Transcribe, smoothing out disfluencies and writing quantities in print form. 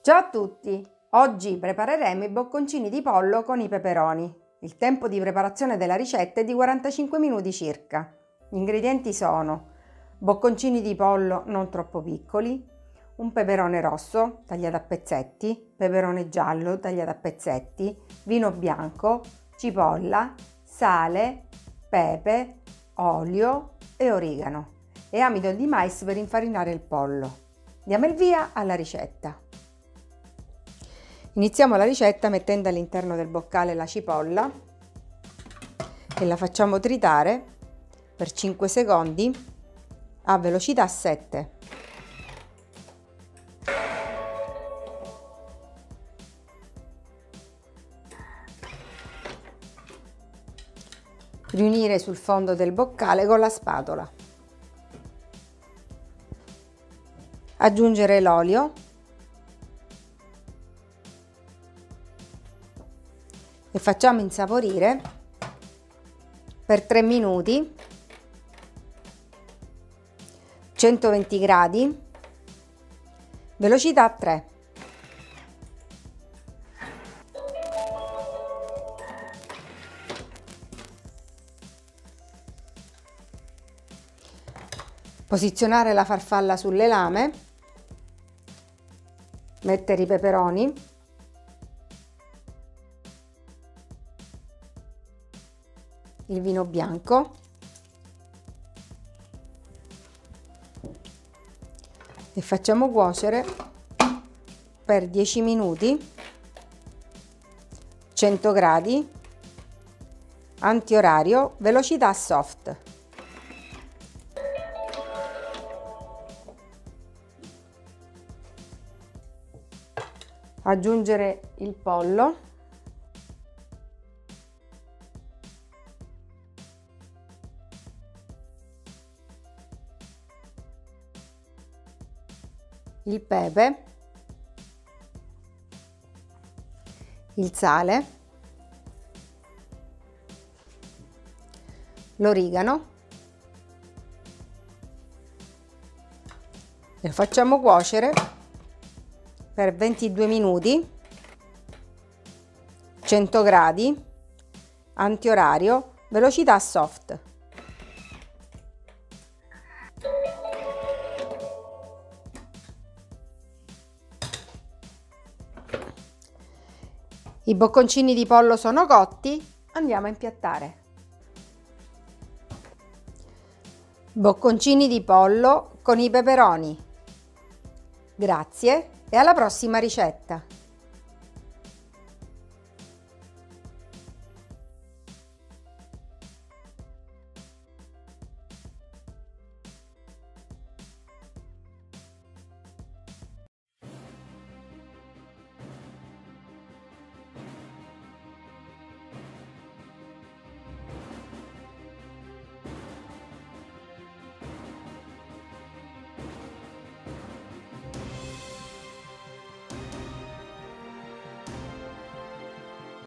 Ciao a tutti! Oggi prepareremo i bocconcini di pollo con i peperoni. Il tempo di preparazione della ricetta è di 45 minuti circa. Gli ingredienti sono bocconcini di pollo non troppo piccoli, un peperone rosso tagliato a pezzetti, peperone giallo tagliato a pezzetti, vino bianco, cipolla, sale, pepe, olio e origano e amido di mais per infarinare il pollo. Diamo il via alla ricetta. Iniziamo la ricetta mettendo all'interno del boccale la cipolla e la facciamo tritare per 5 secondi a velocità 7. Riunire sul fondo del boccale con la spatola. Aggiungere l'olio e facciamo insaporire per 3 minuti, 120 gradi, velocità 3. Posizionare la farfalla sulle lame, mettere i peperoni, il vino bianco e facciamo cuocere per 10 minuti, 100 gradi, antiorario, velocità soft. Aggiungere il pollo, il pepe, il sale, l'origano e facciamo cuocere per 22 minuti, 100 gradi, antiorario, velocità soft. I bocconcini di pollo sono cotti, andiamo a impiattare. Bocconcini di pollo con i peperoni. Grazie e alla prossima ricetta!